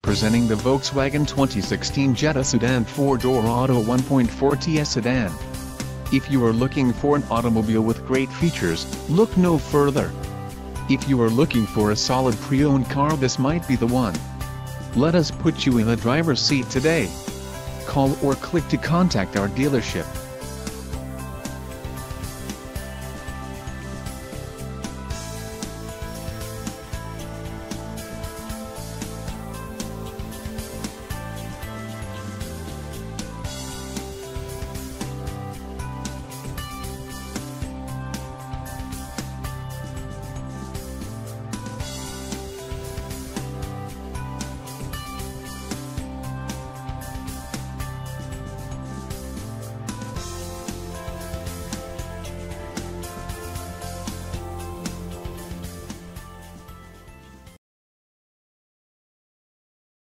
presenting the Volkswagen 2016 Jetta Sedan 4-door Auto 1.4 TS sedan. If you are looking for an automobile with great features, look no further. If you are looking for a solid pre-owned car, this might be the one. Let us put you in the driver's seat today. Call or click to contact our dealership.